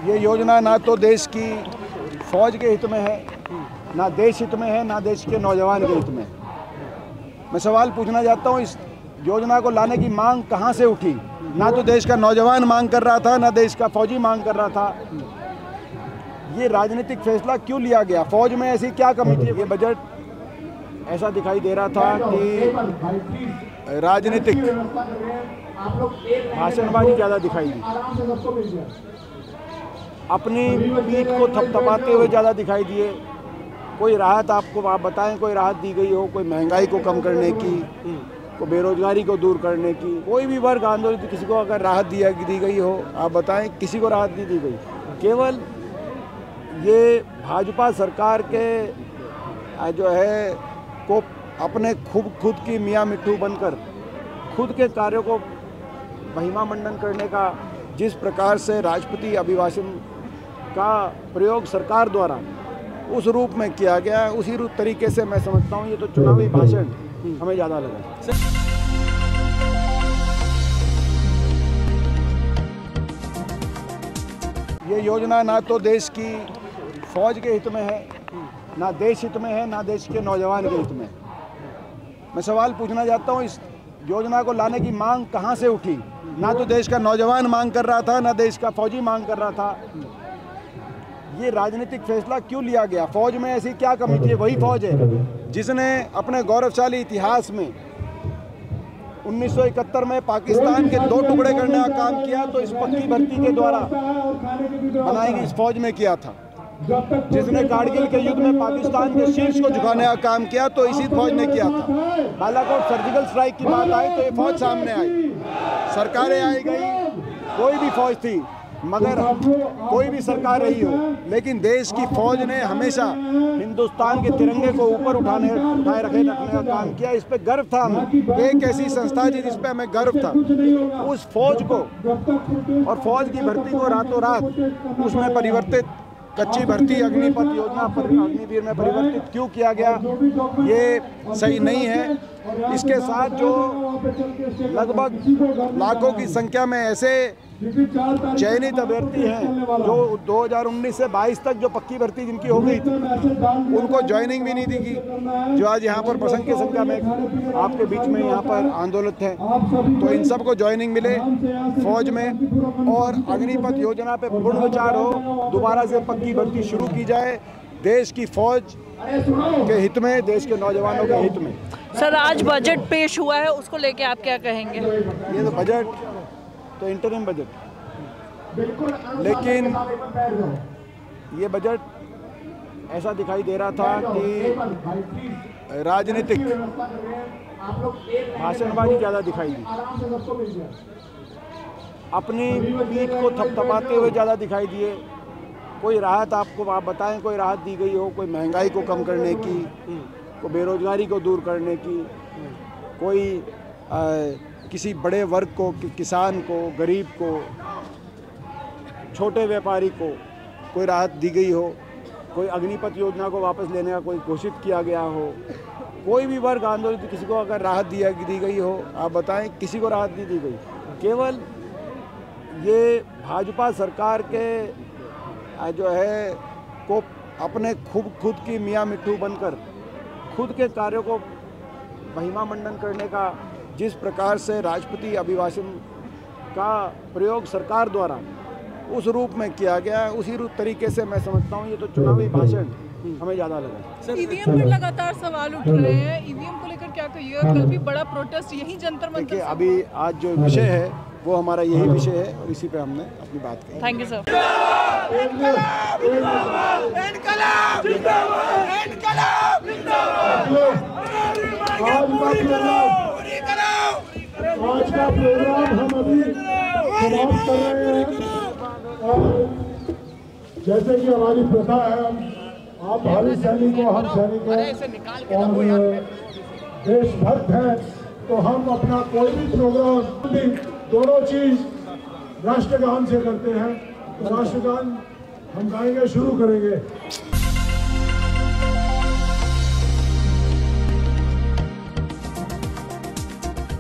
ये योजना ना तो देश की फौज के हित में है, ना देश हित में है, ना देश के नौजवान के हित में। मैं सवाल पूछना चाहता हूँ, इस योजना को लाने की मांग कहाँ से उठी? ना तो देश का नौजवान मांग कर रहा था, ना देश का फौजी मांग कर रहा था। ये राजनीतिक फैसला क्यों लिया गया? फौज में ऐसी क्या कमी थी? ये बजट ऐसा दिखाई दे रहा था कि राजनीतिक भाषणबाजी ज़्यादा दिखाई दी, अपनी पीठ को थपथपाते हुए ज़्यादा दिखाई दिए। कोई राहत आपको आप बताएं, कोई राहत दी गई हो? कोई महंगाई को कम करने की, कोई बेरोजगारी को दूर करने की, कोई भी वर्ग आंदोलित किसी को अगर राहत दी गई हो, आप बताएं, किसी को राहत नहीं दी गई। केवल ये भाजपा सरकार के जो है को अपने खुद की मियाँ मिट्ठू बनकर खुद के कार्यों को महिमा मंडन करने का जिस प्रकार से राष्ट्रपति अभिभाषण का प्रयोग सरकार द्वारा उस रूप में किया गया, उसी तरीके से मैं समझता हूँ ये तो चुनावी भाषण हमें ज़्यादा लगा। ये योजना ना तो देश की फौज के हित में है, ना देश हित में है, ना देश के नौजवान के हित में। मैं सवाल पूछना चाहता हूँ, इस योजना को लाने की मांग कहाँ से उठी? ना तो देश का नौजवान मांग कर रहा था, ना देश का फौजी मांग कर रहा था। ये राजनीतिक फैसला क्यों लिया गया? फौज में ऐसी क्या कमी थी? वही फौज है जिसने अपने गौरवशाली इतिहास में 1971 में पाकिस्तान के 2 टुकड़े करने का काम किया, तो इस पक्की भर्ती के द्वारा बनाई गई इस फौज में किया था। जिसने कारगिल के युद्ध में पाकिस्तान के शीर्ष को झुकाने का काम किया, तो इसी फौज ने किया था। बालाकोट सर्जिकल स्ट्राइक की बात आई तो ये फौज सामने आई, सरकारें आई गई, कोई भी फौज थी, मगर कोई भी सरकार रही हो, लेकिन देश की फौज ने हमेशा हिंदुस्तान के तिरंगे को ऊपर उठाए रखने का काम किया। इस पे गर्व था हमें। एक ऐसी संस्था थी जिस पे हमें गर्व था। उस फौज को और फौज की भर्ती को रातों रात उसमें परिवर्तित, कच्ची भर्ती अग्निपथ योजना पर अग्निवीर में परिवर्तित क्यों किया गया? ये सही नहीं है। इसके साथ जो लगभग लाखों की संख्या में ऐसे चयनित अभ्यर्थी हैं जो 2019 से 22 तक जो पक्की भर्ती जिनकी हो गई थी, उनको ज्वाइनिंग भी नहीं दी गई, जो आज यहाँ पर प्रसंग की संख्या में आपके बीच में यहाँ पर आंदोलित हैं। तो इन सबको ज्वाइनिंग मिले फौज में, और अग्निपथ योजना पे पूर्ण विचार हो, दोबारा से पक्की भर्ती शुरू की जाए, देश की फौज के हित में, देश के नौजवानों के हित में। सर, आज बजट पेश हुआ है, उसको लेके आप क्या कहेंगे? ये तो बजट तो इंटरिम बजट, लेकिन ये बजट ऐसा दिखाई दे रहा था कि राजनीतिक भाषणबाजी ज़्यादा दिखाई दी, अपनी पीठ को थपथपाते हुए ज़्यादा दिखाई दिए। कोई राहत आपको आप बताएं, कोई राहत दी गई हो? कोई महंगाई को कम करने की, कोई बेरोजगारी को दूर करने की, कोई किसी बड़े वर्ग को, किसान को, गरीब को, छोटे व्यापारी को कोई राहत दी गई हो? कोई अग्निपथ योजना को वापस लेने का कोई घोषित किया गया हो? कोई भी वर्ग आंदोलित किसी को अगर राहत दी गई हो, आप बताएं, किसी को राहत नहीं दी गई। केवल ये भाजपा सरकार के जो है को अपने खुद की मियाँ मिट्ठू बनकर खुद के कार्यों को महिमा मंडन करने का जिस प्रकार से राष्ट्रपति अभिभाषण का प्रयोग सरकार द्वारा उस रूप में किया गया, उसी तरीके से मैं समझता हूँ ये तो चुनावी भाषण हमें ज़्यादा लगा। ईवीएम पर लगातार सवाल उठ रहे हैं, ईवीएम को लेकर क्या कहिएगा? कल भी बड़ा प्रोटेस्ट यही जंतर मंतर। देखिए, अभी आज जो विषय है वो हमारा यही विषय है और इसी पे हमने अपनी बात की। Thank you sir. आज का प्रोग्राम हम अभी समाप्त कर रहे हैं, और जैसे कि हमारी प्रथा है, आप भावी सैनिकों, हम सैनिकों और देशभक्त हैं, तो हम अपना कोई भी प्रोग्राम दोनों चीज राष्ट्रगान से करते हैं। तो राष्ट्रगान हम गाएंगे, शुरू करेंगे।